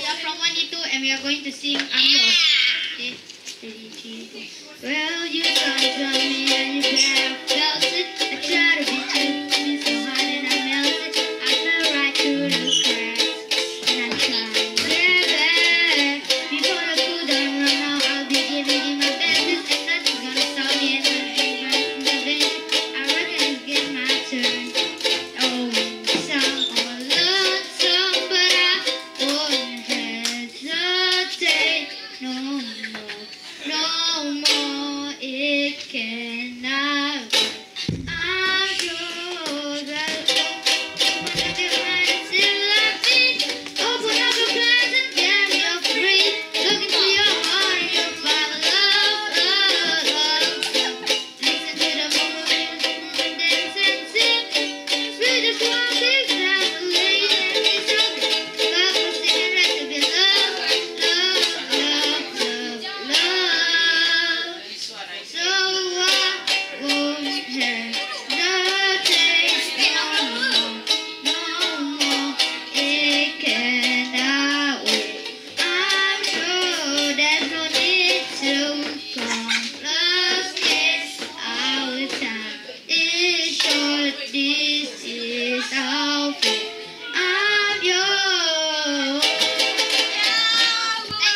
are from 1 2 and we are going to sing I'm Yours. Okay, ready, 3, 4. Well, you don't love me and you better felt it. I try to be true, be so hard and I melted. I fell right through the cracks and I tried.